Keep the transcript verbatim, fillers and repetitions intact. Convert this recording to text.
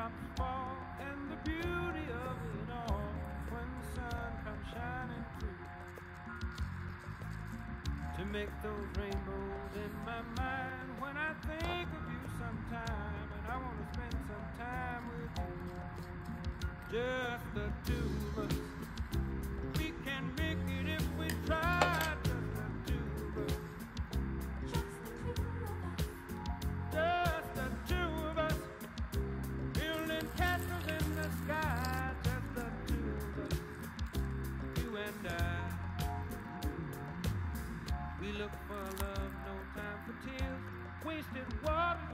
raindrops fall, and the beauty of it all when the sun comes shining through to make those rainbows in my mind. When I think of you sometime, and I want to spend some time with you, just the two of us.